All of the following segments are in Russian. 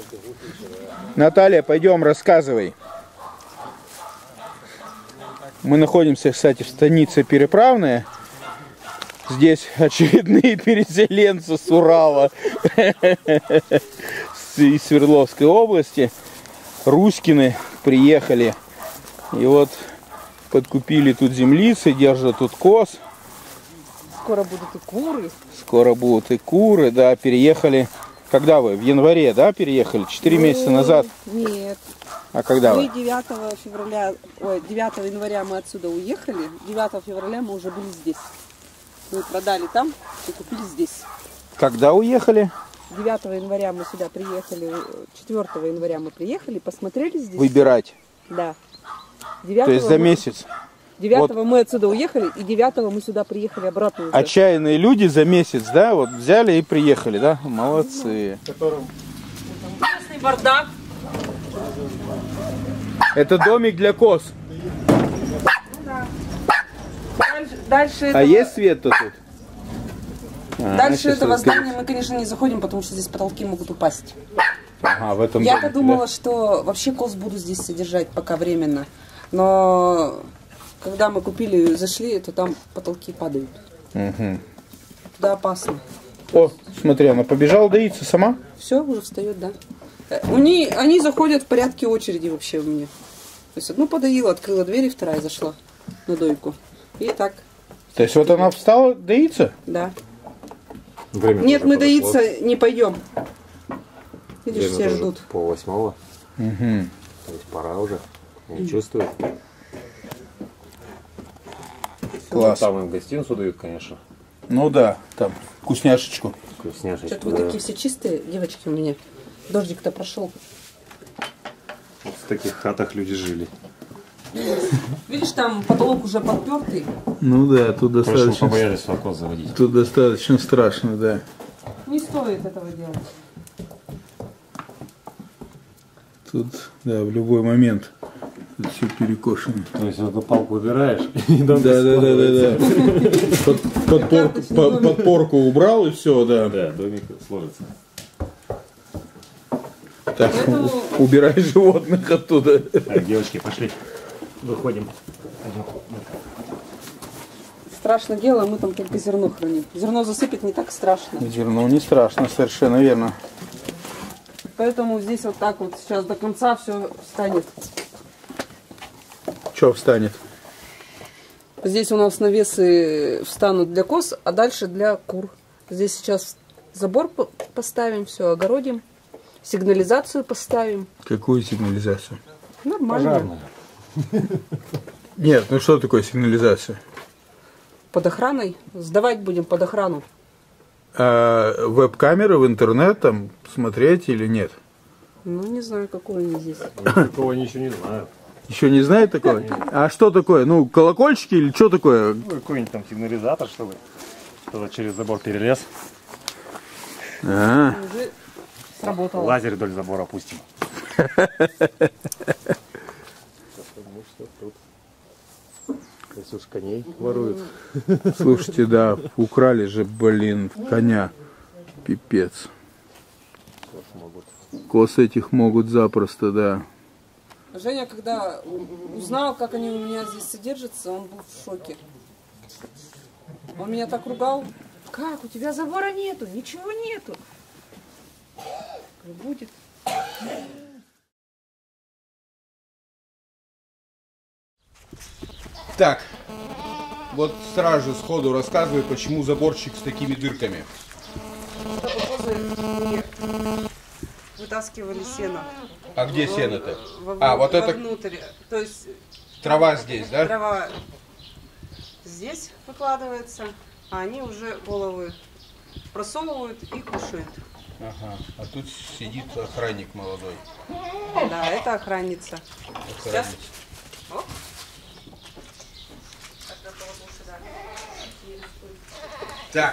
Наталья, пойдем, рассказывай. Мы находимся, кстати, в станице Переправная. Здесь очередные переселенцы с Урала, из Свердловской области. Руськины приехали. И вот подкупили тут землицы, держат тут коз. Скоро будут и куры. Скоро будут и куры, да, переехали. Когда вы? В январе, да, переехали? 4 месяца назад? Нет. А когда мы вы? 9 февраля, 9 января мы отсюда уехали. 9 февраля мы уже были здесь. Мы продали там и купили здесь. Когда уехали? 9 января мы сюда приехали. 4 января мы приехали, посмотрели здесь. Выбирать. Да. 9 То есть за месяц. 9 вот. Мы отсюда уехали, и 9 мы сюда приехали обратно. Уже. Отчаянные люди за месяц, да, вот взяли и приехали, да? Молодцы. Интересный бардак. Это домик для коз. Да. Дальше этого... А есть свет-то тут? Дальше этого здания мы, конечно, не заходим, потому что здесь потолки могут упасть. Ага, в этом Я-то домике, думала, да? что вообще коз буду здесь содержать пока временно. Но когда мы купили и зашли, то там потолки падают. Угу. Туда опасно. О, смотри, она побежала доиться сама? Все, уже встает, да. Они заходят в порядке очереди вообще у меня. То есть одну подоила, открыла дверь, и вторая зашла на дойку. И так. То есть вот она встала доиться? Да. Время Нет, мы подошло. доиться не пойдем. Видишь, Время все тоже ждут. 7:30. Угу. То есть пора уже. Не чувствую. Класс. Там им гостиницу дают, конечно. Ну да, там вкусняшечку. Вкусняшечки. Что-то вы Да. такие все чистые, девочки, у меня. Дождик-то прошел. В таких хатах люди жили. Видишь, там потолок уже подпертый. Ну да, тут Прошлым достаточно, побоялись коз заводить. тут достаточно страшно, да. Не стоит этого делать. Тут, да, в любой момент тут все перекошено. То есть эту палку убираешь и дом Да. Подпорку убрал и все, да. Да, домик сложится. Так, убирай животных оттуда. Так, девочки, пошли. Выходим. Страшно дело, мы там только зерно храним. Зерно засыпать не так страшно. Зерно не страшно, совершенно верно. Поэтому здесь вот так вот сейчас до конца все встанет. Что встанет? Здесь у нас навесы встанут для коз, а дальше для кур. Здесь сейчас забор поставим, все огородим. Сигнализацию поставим. Какую сигнализацию? Нормально. Нет, ну что такое сигнализация? Под охраной. Сдавать будем под охрану. А веб-камеры в интернет там смотреть или нет? Ну, не знаю, какой они здесь. Такого ничего не знаю. Еще не знает такое? А что такое? Ну, колокольчики или что такое? Ну, какой-нибудь там сигнализатор, чтобы кто-то через забор перелез. А, Уже сработало. Лазер вдоль забора пустим. Если уж коней воруют. слушайте, да, украли же, блин, коня. Пипец. Коз этих могут запросто, да. Женя, когда узнал, как они у меня здесь содержатся, он был в шоке. Он меня так ругал. Как? У тебя забора нету, ничего нету. Будет. Так, вот сразу сходу рассказывай, почему заборчик с такими дырками. Чтобы козы вытаскивали сено. А где сено-то? А, вот это Вовнутрь. То есть трава здесь, да? трава здесь выкладывается, а они уже головы просовывают и кушают. Ага, а тут сидит охранник молодой. Да, это охранница. Сейчас. Оп. Так,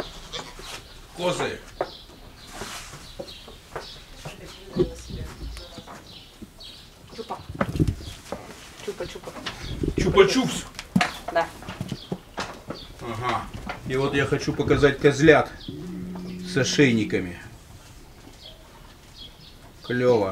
козы. Чупа. Чупа-чупа. Чупа-чупс. Да. Ага. И вот я хочу показать козлят с ошейниками. Клево.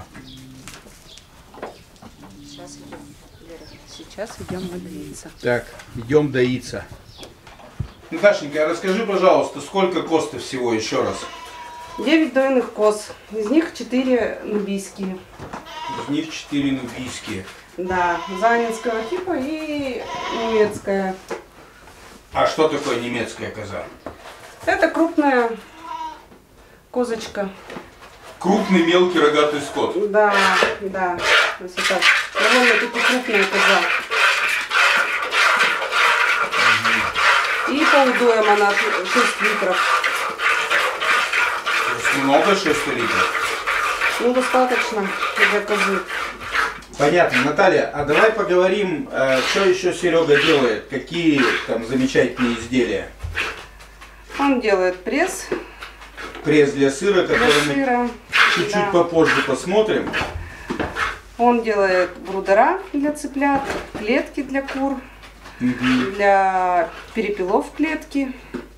Сейчас идем, Лера, сейчас идем доиться. Так, идем доиться. Наташенька, расскажи, пожалуйста, сколько коз-то всего еще раз? 9 дойных коз. Из них 4 нубийские. Из них 4 нубийские. Да, занинского типа и немецкая. А что такое немецкая коза? Это крупная козочка. Крупный мелкий рогатый скот. Да, да. Вот так. Довольно-таки крупная коза. И по удоям она 6 литров. То есть много 6 литров? Ну, достаточно для козы. Понятно. Наталья, а давай поговорим, что еще Серега делает, какие там замечательные изделия. Он делает пресс Пресс для сыра, для который мы сыра. чуть-чуть Да. попозже посмотрим. Он делает брудера для цыплят, клетки для кур, для перепелов клетки.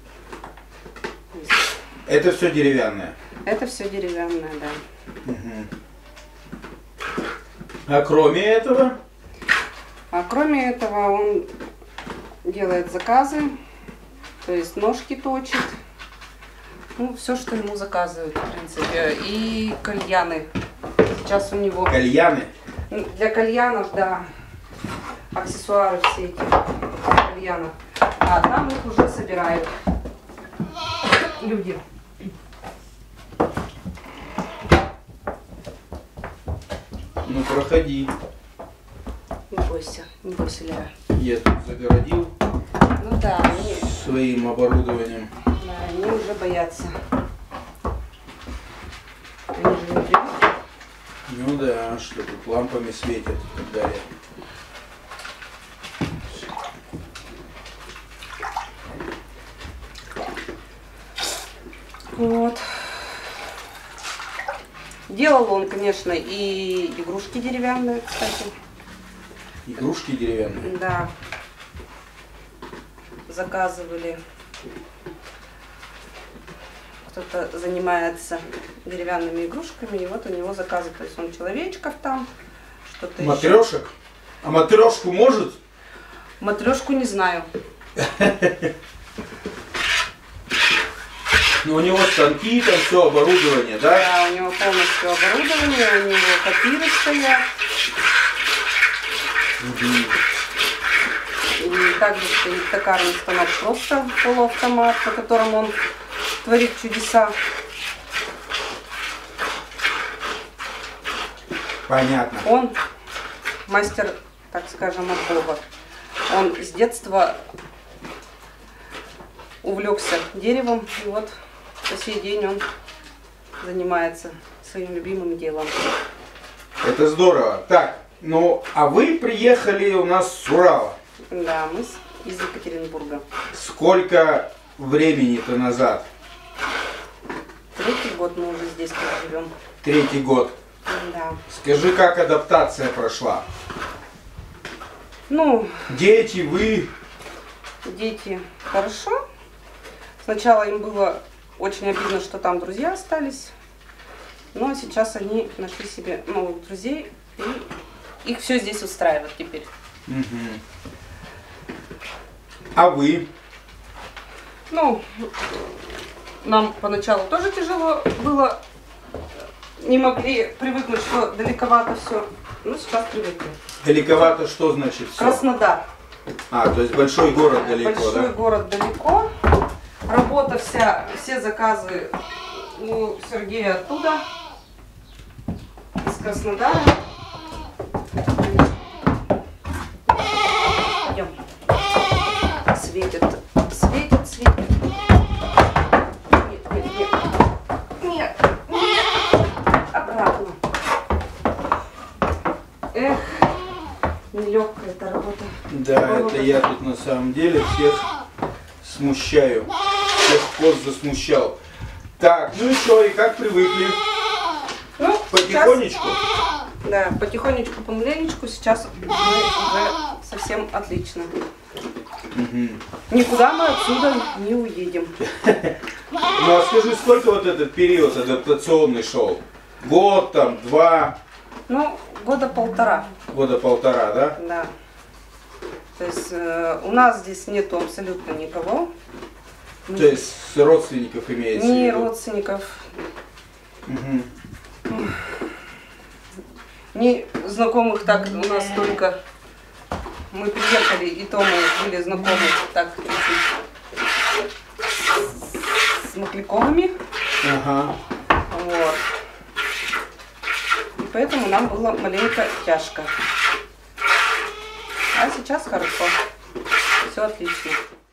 Это все деревянное. Это все деревянное, да. А кроме этого? А кроме этого он делает заказы, то есть ножки точит. Ну, все, что ему заказывают, в принципе. И кальяны. Сейчас у него... Кальяны. Для кальянов, да. Аксессуары все эти кальянов. А там их уже собирают люди. Ну, проходи. Не бойся, Лера. Я тут загородил Ну да, они, своим оборудованием. да, они уже боятся. Они же не привыкли. Ну да, что тут лампами светят и так далее. Вот. Делал он, конечно, и игрушки деревянные, кстати. Игрушки деревянные. Да. Заказывали. Кто-то занимается деревянными игрушками, и вот у него заказы. То есть он человечков там, что-то еще. Матрешек? А матрешку может? Матрешку не знаю. Ну, у него станки, там все оборудование, да? Да, у него полностью оборудование, у него копиры стоят. И также стоит токарный станок, просто полуавтомат, по которому он творит чудеса. Понятно. Он мастер, так скажем, от Бога. Он с детства увлекся деревом, и вот по сей день он занимается своим любимым делом. Это здорово. Так, ну, а вы приехали у нас с Урала. Да, мы из Екатеринбурга. Сколько времени-то назад? 3-й год мы уже здесь живем. 3-й год. Да. Скажи, как адаптация прошла? Ну, Дети, вы? дети хорошо. Сначала им было очень обидно, что там друзья остались. Но сейчас они нашли себе новых друзей. И их все здесь устраивает теперь. А вы? Ну, нам поначалу тоже тяжело было. Не могли привыкнуть, что далековато все. Ну, сейчас привыкли. Далековато что значит все? Краснодар. А, то есть большой город далеко, Большой да? город далеко. Работа вся, все заказы у Сергея оттуда, из Краснодара. Пойдем. Светит, светит, светит. Нет, нет, нет. Нет, нет. Обратно. Эх, нелегкая эта работа. Да, это я тут на самом деле всех смущаю. Всех коз засмущал. Так, ну и что, и как привыкли? Ну, Потихонечку? сейчас, да, потихонечку, помаленечку. Сейчас мы уже совсем отлично. Никуда мы отсюда не уедем. Ну а скажи, сколько вот этот период адаптационный шел? Год там, 2, Ну, года полтора. года полтора, да? Да. То есть у нас здесь нету абсолютно никого. То есть родственников имеется в Ни виду? родственников, Мгм. ни знакомых, так у нас только мы приехали, и то мы были знакомы так с Макляковыми. Ага. Вот. И поэтому нам было маленько тяжко. А сейчас хорошо. Все отлично.